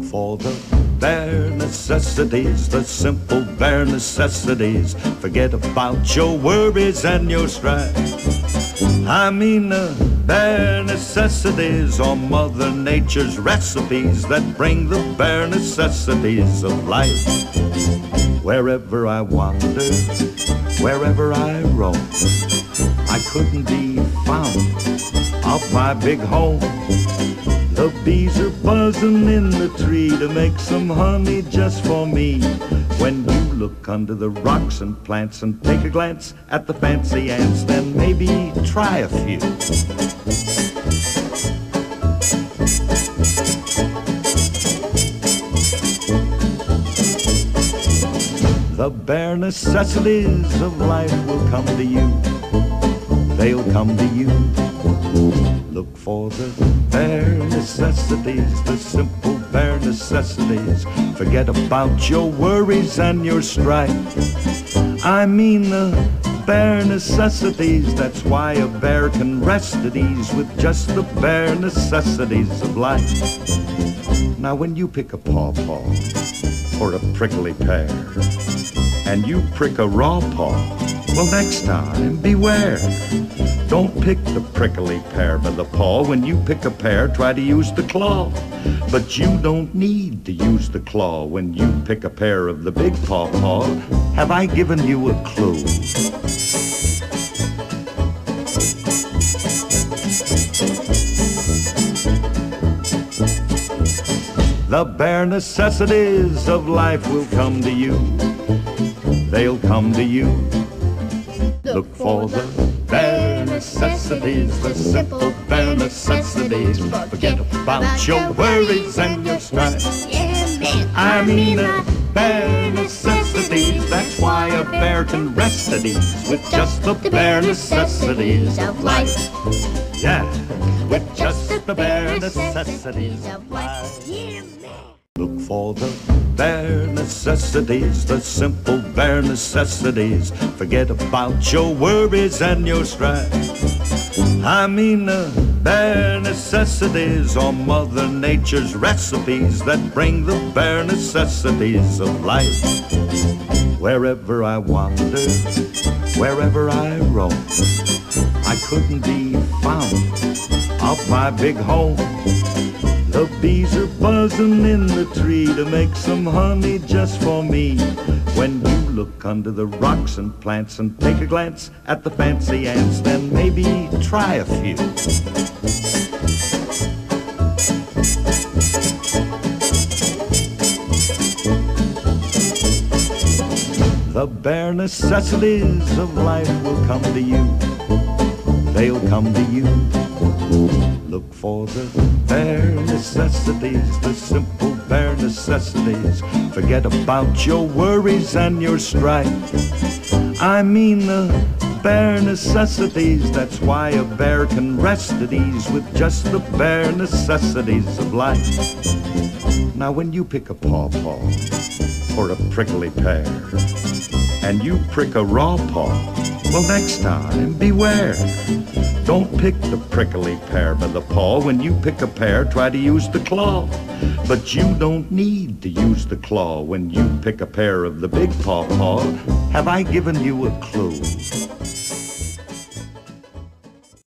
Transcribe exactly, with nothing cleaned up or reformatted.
for the bare necessities, the simple bare necessities. Forget about your worries and your strife. I mean the bare necessities are Mother Nature's recipes that bring the bare necessities of life. Wherever I wander, wherever I roam, I couldn't be found off my big home. The bees are buzzing in the tree to make some honey just for me. When you look under the rocks and plants and take a glance at the fancy ants, then maybe try a few. The bare necessities of life will come to you. They'll come to you. Look for the bare necessities, the simple bare necessities. Forget about your worries and your strife. I mean the bare necessities. That's why a bear can rest at ease with just the bare necessities of life. Now when you pick a pawpaw or a prickly pear, and you prick a raw paw, well, next time, beware. Don't pick the prickly pear by the paw. When you pick a pear, try to use the claw. But you don't need to use the claw when you pick a pear of the big pawpaw. Have I given you a clue? The bare necessities of life will come to you. They'll come to you. Look for the bare necessities, the simple bare necessities. Forget about your worries and your strife. I mean the bare necessities. That's why a bear can rest at ease with just the bare necessities of life. Yeah, with just the bare necessities of life. Look for the bare necessities, the simple bare necessities. Forget about your worries and your strife. I mean the bare necessities are Mother Nature's recipes that bring the bare necessities of life. Wherever I wander, wherever I roam, I couldn't be found off my big home. The bees are buzzing in the tree to make some honey just for me. When you look under the rocks and plants and take a glance at the fancy ants, then maybe try a few. The bare necessities of life will come to you. They'll come to you. Look for the bare necessities, the simple bare necessities. Forget about your worries and your strife. I mean the bare necessities. That's why a bear can rest at ease with just the bare necessities of life. Now when you pick a pawpaw or a prickly pear, and you prick a raw paw, well, next time, beware. Don't pick the prickly pear by the paw. When you pick a pear, try to use the claw. But you don't need to use the claw when you pick a pear of the big pawpaw. Have I given you a clue?